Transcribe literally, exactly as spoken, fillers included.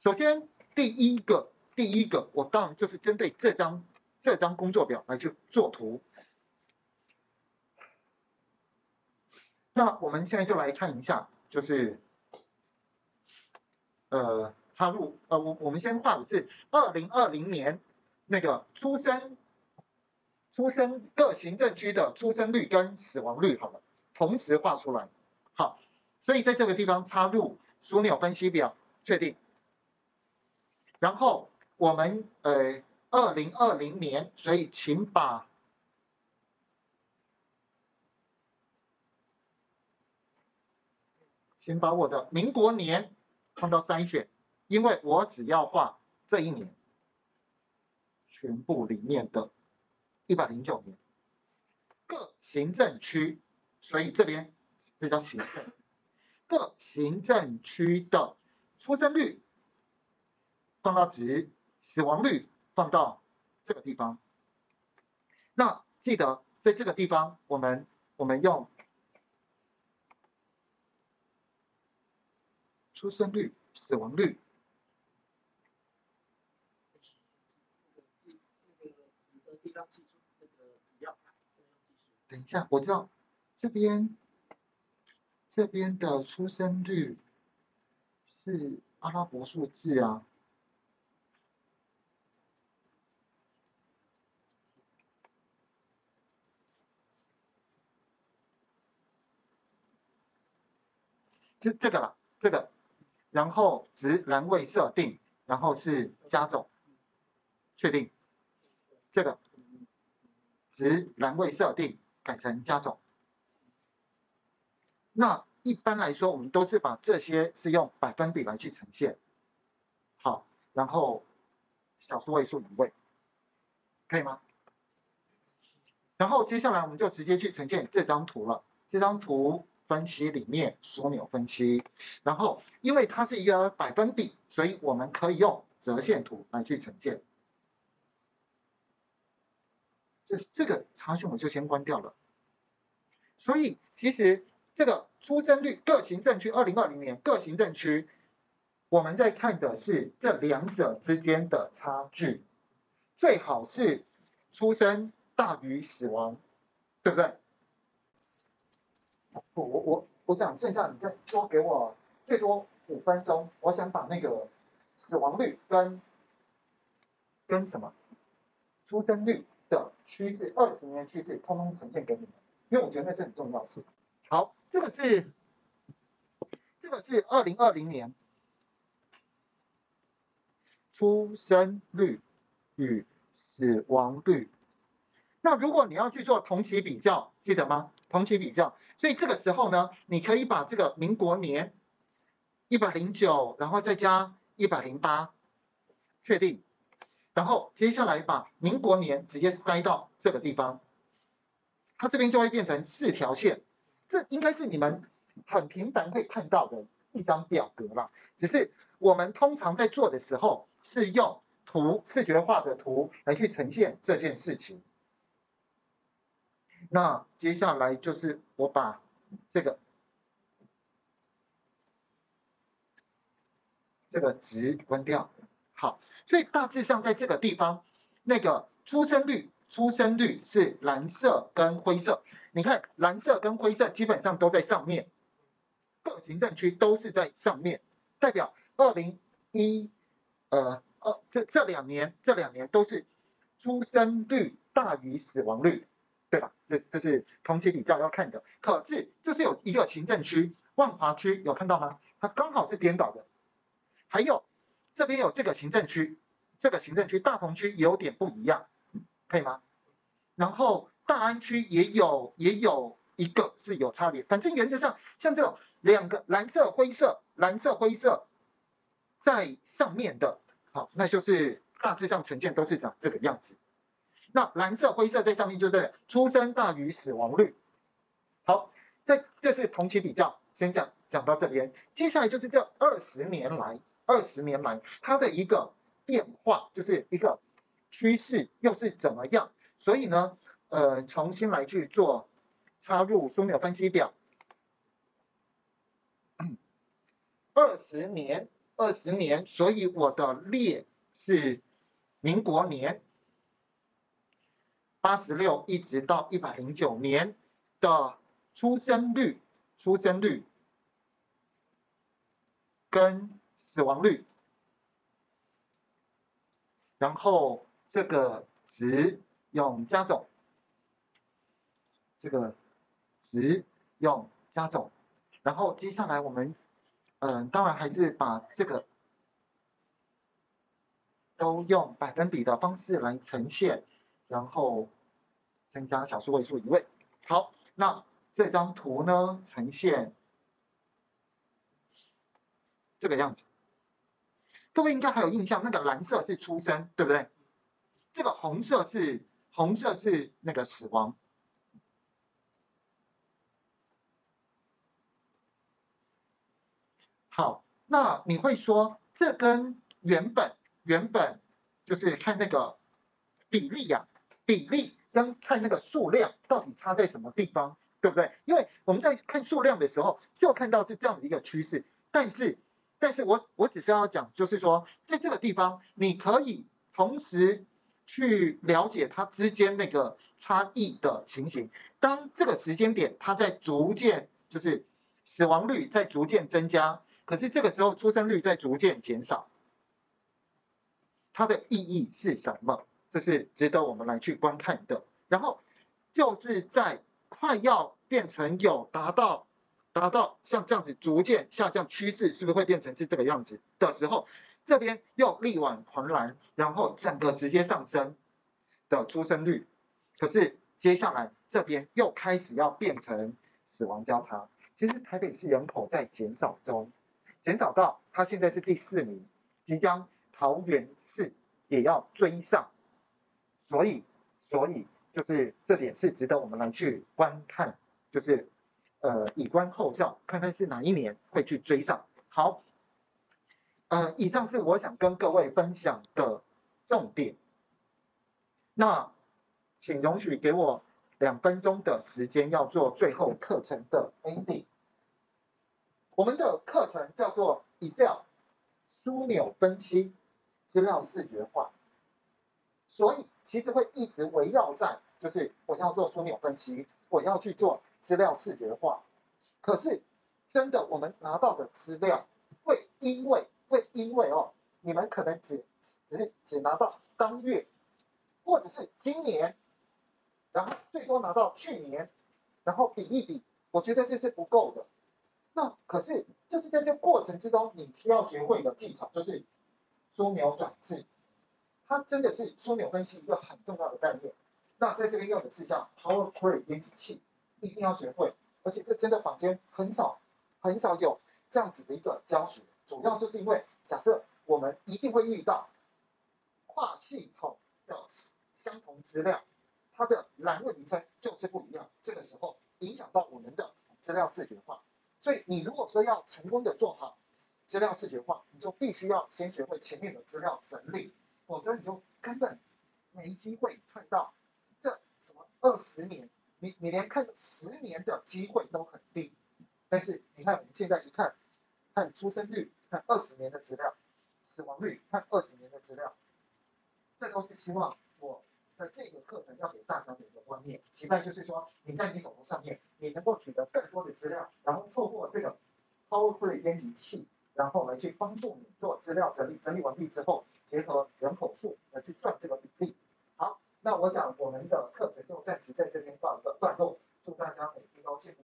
首先第一个，第一个，我当然就是针对这张这张工作表来去做图。那我们现在就来看一下，就是呃插入呃我我们先画的是二零二零年那个出生出生各行政区的出生率跟死亡率好了，同时画出来。好，所以在这个地方插入枢纽分析表，确定。然后我们呃二零二零年，所以请把请把我的民国年放到筛选，因为我只要画这一年全部里面的一百零九年各行政区，所以这边这叫行政各行政区的出生率放到值，死亡率放到这个地方。那记得在这个地方，我们我们用出生率、死亡率。等一下，我知道这边这边的出生率是阿拉伯数字啊。这这个啦，这个。然后值栏位设定，然后是加总，确定。这个值栏位设定改成加总。那一般来说，我们都是把这些是用百分比来去呈现。好，然后小数位数一位，可以吗？然后接下来我们就直接去呈现这张图了。这张图分析里面枢纽分析，然后因为它是一个百分比，所以我们可以用折线图来去呈现。这这个查询我就先关掉了。所以其实这个出生率各行政区二零二零年各行政区，我们在看的是这两者之间的差距，最好是出生大于死亡，对不对？我我我我想剩下你再多给我最多五分钟，我想把那个死亡率跟跟什么出生率的趋势，二十年趋势通通呈现给你们，因为我觉得那是很重要的事。好，这个是这个是二零二零年出生率与死亡率。那如果你要去做同期比较，记得吗？同期比较。所以这个时候呢，你可以把这个民国年一百零九，然后再加一百零八，确定。然后接下来把民国年直接塞到这个地方，它这边就会变成四条线。这应该是你们很频繁会看到的一张表格啦。只是我们通常在做的时候是用图视觉化的图来去呈现这件事情。那接下来就是我把这个这个值关掉。好，所以大致上在这个地方，那个出生率，出生率是蓝色跟灰色。你看蓝色跟灰色基本上都在上面，各行政区都是在上面，代表二零一呃呃这这两年这两年都是出生率大于死亡率。对吧？这这是同期比较要看的。可是就是有一个行政区，万华区有看到吗？它刚好是颠倒的。还有这边有这个行政区，这个行政区大同区有点不一样，可以吗？然后大安区也有也有一个是有差别。反正原则上像这种两个蓝色灰色蓝色灰色在上面的，好，那就是大致上呈现都是长这个样子。那蓝色灰色在上面就是出生大于死亡率。好，这这是同期比较，先讲讲到这边。接下来就是这二十年来，二十年来它的一个变化，就是一个趋势又是怎么样？所以呢，呃，重新来去做插入枢纽分析表。二十年二十年，所以我的列是民国年八十六一直到一百零九年的出生率、出生率跟死亡率，然后这个值用加总，这个值用加总，然后接下来我们嗯，当然还是把这个都用百分比的方式来呈现，然后增加小数位数一位。好，那这张图呢呈现这个样子。各位应该还有印象，那个蓝色是出生，对不对？这个红色是红色是那个死亡。好，那你会说这跟原本原本就是看那个比例呀、啊，比例跟看那个数量到底差在什么地方，对不对？因为我们在看数量的时候，就看到是这样的一个趋势，但是但是我我只是要讲，就是说在这个地方，你可以同时去了解它之间那个差异的情形。当这个时间点它在逐渐就是死亡率在逐渐增加。可是这个时候出生率在逐渐减少，它的意义是什么？这是值得我们来去观看的。然后就是在快要变成有达到达到像这样子逐渐下降趋势，是不是会变成是这个样子的时候，这边又力挽狂澜，然后整个直接上升的出生率。可是接下来这边又开始要变成死亡交叉。其实台北市人口在减少中。减少到它现在是第四名，即将桃园市也要追上，所以所以就是这点是值得我们来去观看，就是呃以观后效，看看是哪一年会去追上。好，呃以上是我想跟各位分享的重点，那请容许给我两分钟的时间，要做最后课程的 ending。我们的课程叫做 Excel 枢纽分析资料视觉化，所以其实会一直围绕在就是我要做枢纽分析，我要去做资料视觉化。可是真的我们拿到的资料会因为会因为哦，你们可能只只只拿到当月，或者是今年，然后最多拿到去年，然后比一比，我觉得这是不够的。那可是就是在这个过程之中，你需要学会的技巧就是枢纽转置，它真的是枢纽分析一个很重要的概念。那在这边用的是像 Power Query 编辑器，一定要学会，而且这真的坊间很少很少有这样子的一个教学，主要就是因为假设我们一定会遇到跨系统的相同资料，它的栏位名称就是不一样，这个时候影响到我们的资料视觉化。所以你如果说要成功的做好资料视觉化，你就必须要先学会前面的资料整理，否则你就根本没机会看到这什么二十年，你你连看十年的机会都很低。但是你看我们现在一看，看出生率，看二十年的资料，死亡率，看二十年的资料，这都是希望我在这个课程要给大家的一个观念，期待就是说你在你手头上面，你能够取得更多的资料，然后透过这个 Power Query 编辑器，然后来去帮助你做资料整理，整理完毕之后，结合人口数来去算这个比例。好，那我想我们的课程就暂时在这边告一个段落，祝大家每天都幸福。